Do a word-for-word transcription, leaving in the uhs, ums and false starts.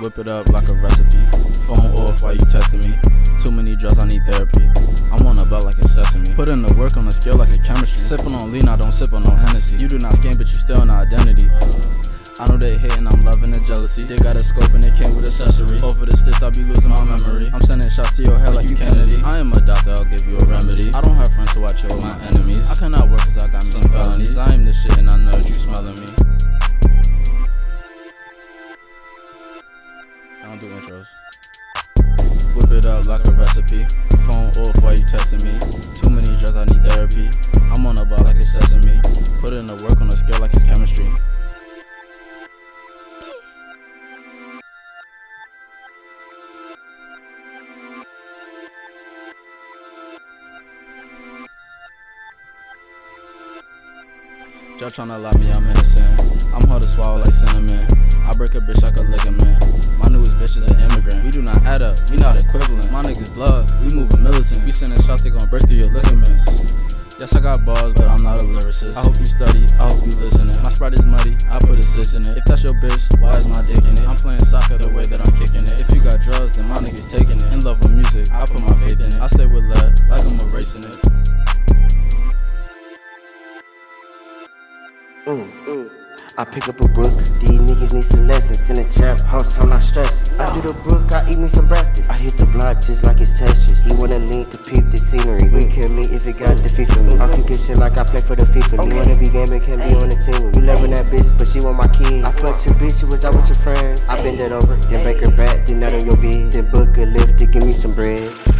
Whip it up like a recipe. Phone off while you texting me. Too many drugs, I need therapy. I'm on a belt like it's sesame. Put in the work on the scale like a chemistry. Sippin' on Lino, I don't sip on no Hennessy. You do not scam, but you still an identity. I know they hatin', I'm loving the jealousy. They got a scope and they came with accessories. Over the sticks, I be losing my memory. I'm sending shots to your head like you Kennedy. I am a doctor, I'll give you a remedy. I don't have friends, so I chill with my enemies. I cannot work cause I got me some felonies. I am this shit and I know that you smelling me. I don't do intros. Whip it up like a recipe. Phone off while you texting me. Too many drugs, I need therapy. I'm on a ball like it's sesame. Put in the work on the scale like it's chemistry. Y'all tryna lock me, I'm innocent. I'm hard to swallow like cinnamon. I break a bitch like a ligament. My newest bitch is an immigrant. We do not add up, we not equivalent. My niggas blood, we moving militant. We sending shots, they gon' break through your ligaments. Yes, I got bars, but I'm not a lyricist. I hope you study, I hope you listening. My Sprite is muddy, I put assist in it. If that's your bitch, why is my dick in it? I'm playing soccer the way that I'm kicking it. If you got drugs, then my niggas taking it. In love with music, I put my faith in it. I stay with lead, like I'm erasing it. Mm, mm. I pick up a book, these niggas need some lessons. In the trap house, I'm not stressing. I do the brook, I eat me some breakfast. I hit the block just like it's Tetris. He wanna link to peep the scenery. We kill me if it got defeat for me. I'm kicking shit like I play for the FIFA. You wanna be gaming, can't be on the team with me. You loving that bitch, but she want my kid. I fucked your bitch, you was out with your friends. I bend it over, then break her back, then nut on your bed. Then book a lift to give me some bread.